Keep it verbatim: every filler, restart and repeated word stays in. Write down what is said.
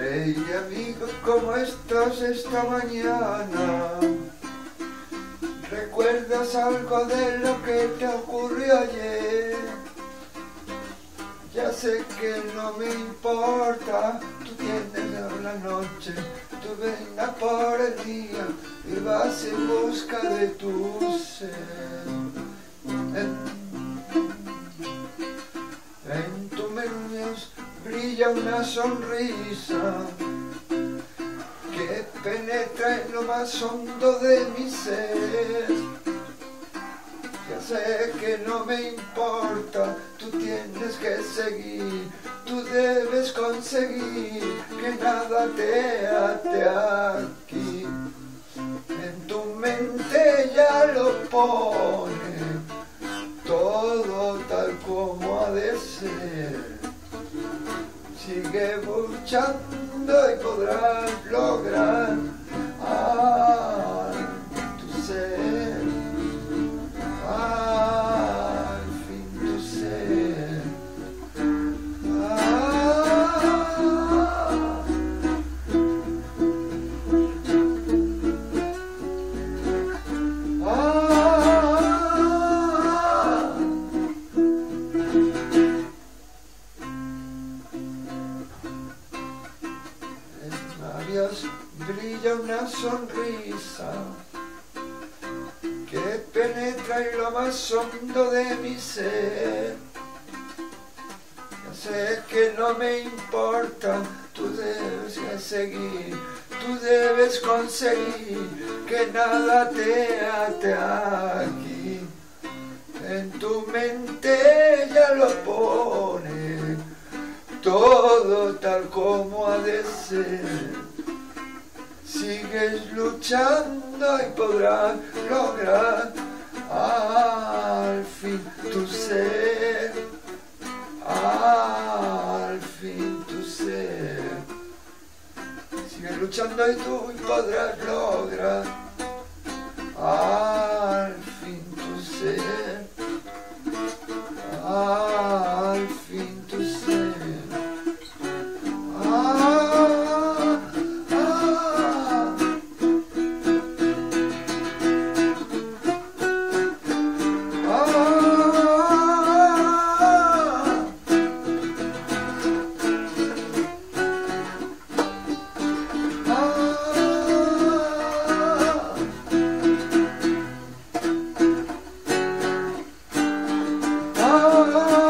Hey amigo, ¿cómo estás esta mañana? ¿Recuerdas algo de lo que te ocurrió ayer? Ya sé que no me importa, tú tienes la noche, tú vengas por el día y vas en busca de tu ser. En, en tu mente brilla una sonrisa que penetra en lo más hondo de mi ser. Ya sé que no me importa, tú tienes que seguir, tú debes conseguir que nada te ate aquí. En tu mente ya lo pone, todo tal como ha de ser. Sigue luchando y podrás lograr ay, tu ser, al fin tu ser. Ah, ah, en labios brilla una sonrisa que penetra en lo más hondo de mi ser. Ya sé que no me importa, tú debes que seguir, tú debes conseguir que nada te ate aquí. En tu mente ya lo pone, todo tal como ha de ser. Sigues luchando y podrás lograr al fin tu ser, al fin tu ser. Sigues luchando y tú podrás lograr al fin tu ser, al fin tu ser. Oh